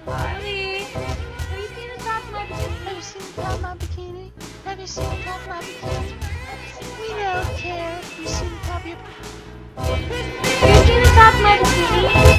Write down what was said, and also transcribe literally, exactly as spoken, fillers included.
Harley, have you seen the top of my bikini? Have you seen the top of my bikini? Have you seen the top of my bikini? We don't care if you see the top of your... Have you seen the top of my bikini?